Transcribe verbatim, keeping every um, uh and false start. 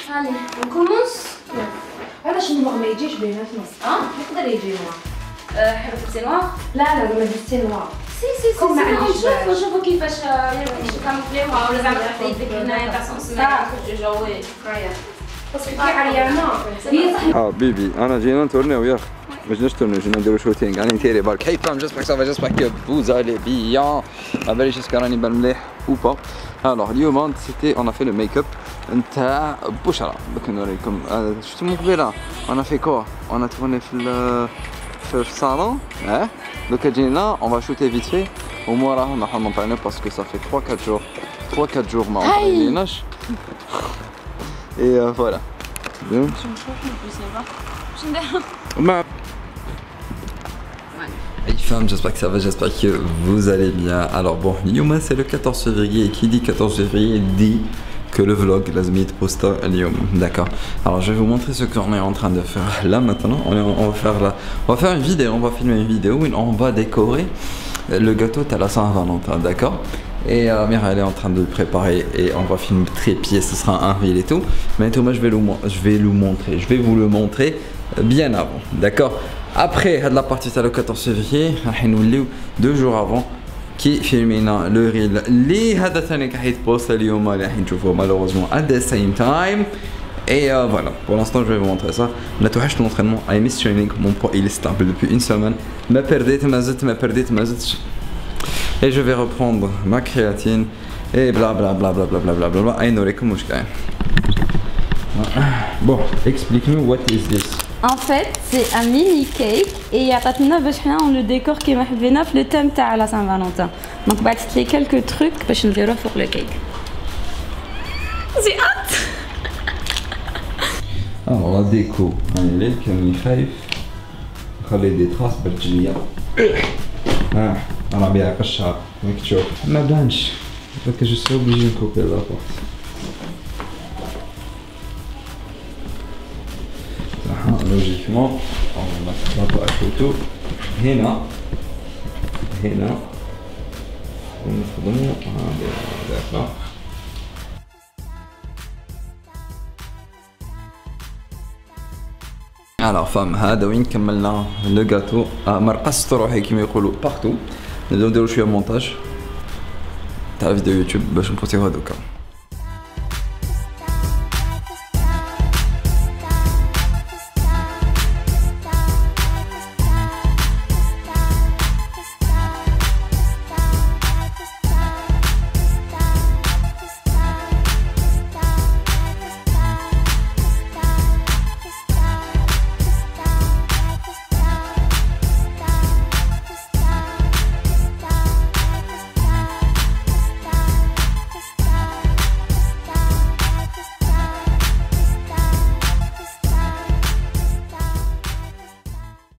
Allez, on commence. هذا شنو نوع ما يجيش بيناتنا اه يقدر يجي نوع حبيت نوع لا لا ما ديتي نوع سي سي سي نشوفوا نشوفوا كيفاش كاموفليوها ولا زعما تحط يدك هنايا تاع سونسنا جوي هيا تصفيقي عريانه هي صح اه بيبي انا جينا نتورنيو يا اخي ما جيناش تورنيو جينا نديرو شوتينغ راني نتيري برك هاي فام جيسبر سافا جيسبر كو فوز allez bien ما باليش اسكو راني بان مليح ou pas. Alors اليوم c'était on a fait le make-up نتاع بشرى دوك نوريكم شفتو من قبيله on a fait quoi on a tourné في في الصالون اه دوكا جينا on va shooter vite fait وموراها نروحو نونطرينيو باسكو ça fait trois quatre jours trois quatre jours ما اونطرينيناش et voilà. Je me chauffe le plus, ça va. Je me Hey femme, j'espère que ça va, j'espère que vous allez bien. Alors bon, Yuma c'est le quatorze février et qui dit quatorze février dit que le vlog lazmi poste اليوم. D'accord. Alors je vais vous montrer ce qu'on est en train de faire là maintenant. On, est, on va faire là, on va faire une vidéo, on va filmer une vidéo où on va décorer le gâteau à la Saint-Valentin, d'accord. Et euh, Mira elle est en train de le préparer et on va filmer trépied, ce sera un reel et tout. Mais Thomas je vais le, je vais le montrer, je vais vous le montrer bien avant, d'accord. Après la partie c'est le quatorze février, deux jours avant qui filmina le reel اللي هذا ثاني راح يتبوست اليوم اللي راح نشوفوه malheureusement at the same time. Et euh, voilà, pour l'instant je vais vous montrer ça. La touche de l'entraînement, I miss training, mon poids il est stable depuis une semaine. Ma perdite, ma zette, ma perdite, ma zette. Et je vais reprendre ma créatine et bla bla bla bla bla bla bla bla bla. Aïnorekum mouchkaï. Bon, explique-nous what is this. En fait, c'est un mini cake et il y a pas باش حنا on le décore كيما حبينا في le thème تاع la Saint-Valentin. Donc بعثت لي quelques trucs باش نديروه فوق le cake. J'ai hâte. Alors la déco, on est كان خايف خلي des traces بالجليه. Ah, انا بيها قشها هيك تشوف ما بانش. Donc je serai obligé de couper la porte. Logiquement, on va mettre la page photo. هنا هنا ونخدمو d'accord. Alors femme هذا وين كملنا لو جاتو مرقصت روحي كيما يقولوا بارتو نبداو نديرو شويه مونتاج تاع فيديو يوتيوب باش نبوستيوها دوكا.